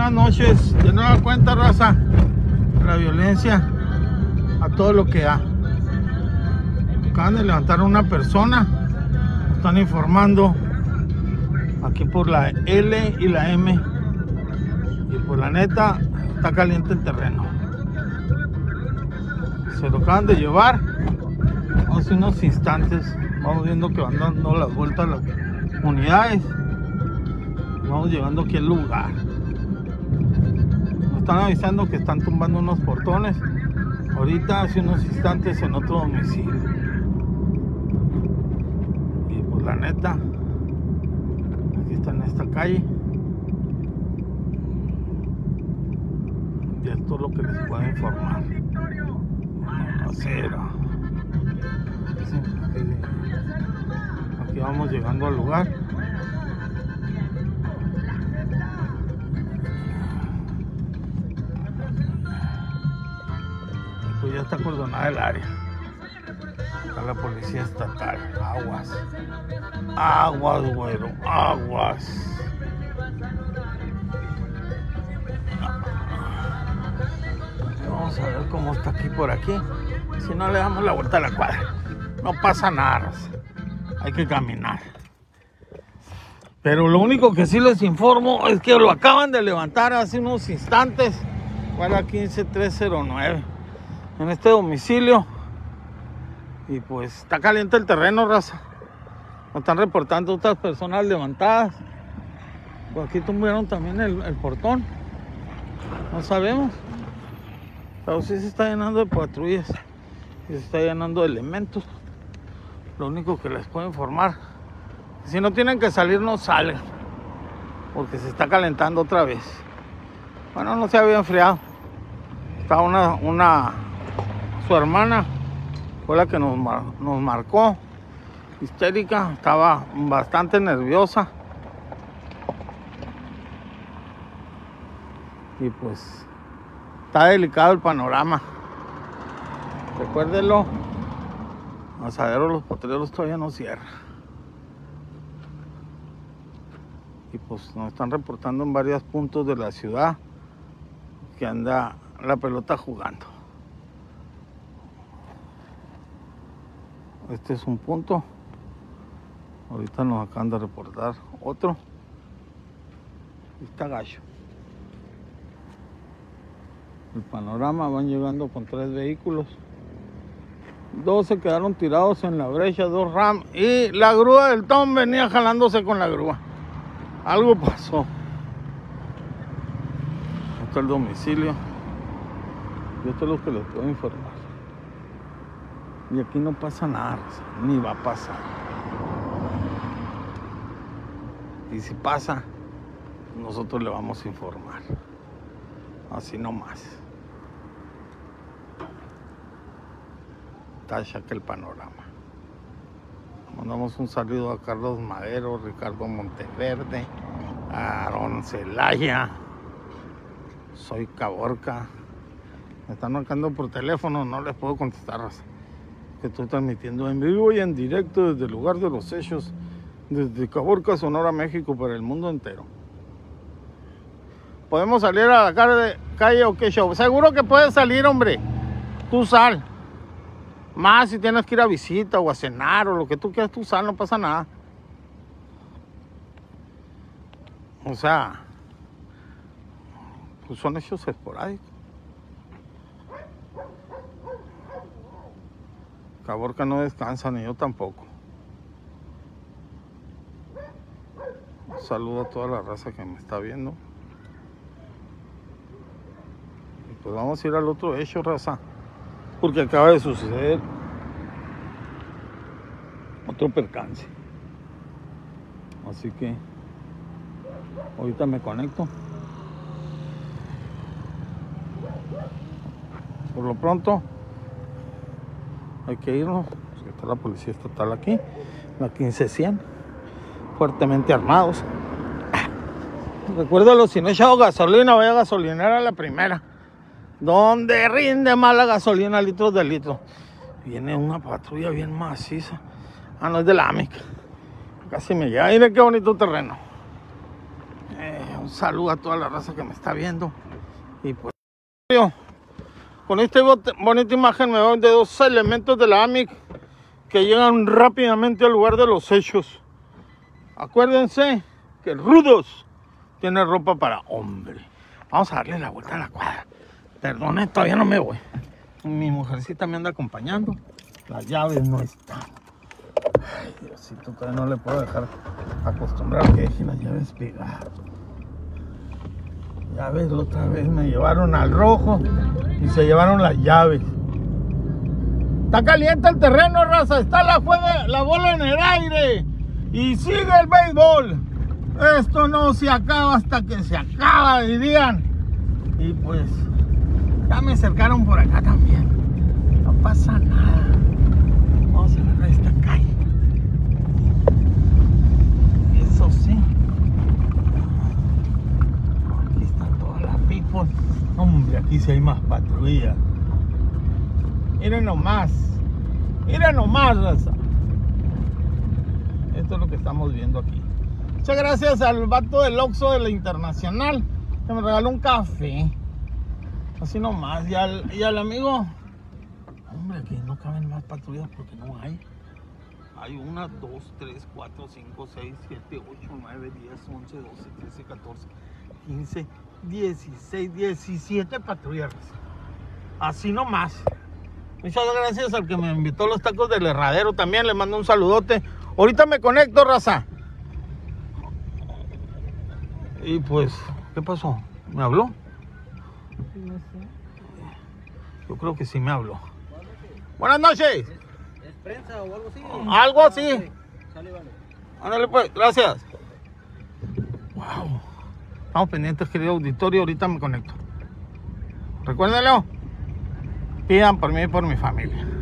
Buenas noches, de nueva cuenta, raza. La violencia a todo lo que da. Acaban de levantar a una persona, están informando aquí por la L y la M, y por la neta está caliente el terreno. Se lo acaban de llevar hace unos instantes. Vamos viendo que van dando las vueltas las unidades. Vamos llegando aquí al lugar. Nos están avisando que están tumbando unos portones ahorita, hace unos instantes, en otro domicilio. Y pues la neta, aquí está en esta calle. Y esto es lo que les puedo informar. Acera. Aquí vamos llegando al lugar. Pues ya está acordonada el área. Está la policía estatal. Aguas. Aguas, güero. Aguas. Vamos a ver cómo está aquí por aquí. Si no, le damos la vuelta a la cuadra. No pasa nada. Hay que caminar. Pero lo único que sí les informo es que lo acaban de levantar hace unos instantes. Para 15309. En este domicilio. Y pues está caliente el terreno, raza. Nos están reportando otras personas levantadas. Pues aquí tumbaron también el portón. No sabemos. Pero sí se está llenando de patrullas. Y se está llenando de elementos. Lo único que les puedo informar, si no tienen que salir, no salen, porque se está calentando otra vez. Bueno, no se había enfriado. Estaba su hermana fue la que nos marcó, histérica, estaba bastante nerviosa. Y pues está delicado el panorama. Recuérdenlo, Asadero Los Potreros todavía no cierra. Y pues nos están reportando en varios puntos de la ciudad que anda la pelota jugando. Este es un punto. Ahorita nos acaban de reportar otro. Está gacho. El panorama, van llegando con 3 vehículos. 2 se quedaron tirados en la brecha, 2 RAM. Y la grúa del Tom venía jalándose con la grúa. Algo pasó. Este es el domicilio. Y esto es lo que les puedo informar. Y aquí no pasa nada, ni va a pasar. Y si pasa, nosotros le vamos a informar. Así nomás. Tacha que el panorama. Mandamos un saludo a Carlos Madero, Ricardo Monteverde, a Aarón Celaya. Soy Caborca. Me están marcando por teléfono, no les puedo contestar. Que estoy transmitiendo en vivo y en directo desde el lugar de los hechos, desde Caborca, Sonora, México, para el mundo entero. ¿Podemos salir a la calle o qué show? Seguro que puedes salir, hombre. Tú sal. Más si tienes que ir a visita o a cenar o lo que tú quieras, tú sal, no pasa nada. O sea, pues son hechos esporádicos. Caborca no descansa, ni yo tampoco. Un saludo a toda la raza que me está viendo. Y pues vamos a ir al otro hecho, raza. Porque acaba de suceder otro percance. Así que ahorita me conecto. Por lo pronto hay que irnos, porque está la policía estatal aquí, la 15100, fuertemente armados. Recuérdalo, si no he echado gasolina, voy a gasolinar a la primera. Donde rinde más la gasolina, litros de litro. Viene una patrulla bien maciza. No es de la AMIC. Casi me llega. Mira qué bonito terreno. Un saludo a toda la raza que me está viendo. Y pues, con esta bonita imagen me voy de dos elementos de la AMIC que llegan rápidamente al lugar de los hechos. Acuérdense que Rudos tiene ropa para hombre. Vamos a darle la vuelta a la cuadra. Perdone, todavía no me voy. Mi mujercita me anda acompañando. Las llaves no están. Ay, Diosito, todavía no le puedo dejar acostumbrar a que deje las llaves pegadas. Ya ves, la otra vez me llevaron al rojo y se llevaron las llaves. Está caliente el terreno, raza. Está la bola en el aire. Y sigue el béisbol. Esto no se acaba hasta que se acaba, dirían. Y pues, ya me acercaron por acá también. No pasa nada. Vamos a agarrar esta calle. Eso sí. Aquí están todas las people. Hombre, aquí sí hay más patrullas. Miren nomás. Miren nomás, raza. Esto es lo que estamos viendo aquí. Muchas gracias al vato del Oxxo de la Internacional que me regaló un café. Así nomás. Y al amigo. Hombre, aquí no caben más patrullas porque no hay. Hay 1, 2, 3, 4, 5, 6, 7, 8, 9, 10, 11, 12, 13, 14, 15, 16, 17 patrullas. Así nomás. Muchas gracias al que me invitó a los tacos del Herradero también. Le mando un saludote. Ahorita me conecto, raza. Y pues, ¿qué pasó? ¿Me habló? No sé. Yo creo que sí me habló. Buenas noches. ¿Es prensa o algo así? Algo así. Okay. Sale, vale. Ándale pues, gracias. Wow. Estamos pendientes, querido auditorio. Ahorita me conecto. Recuérdenlo. Pidan por mí y por mi familia.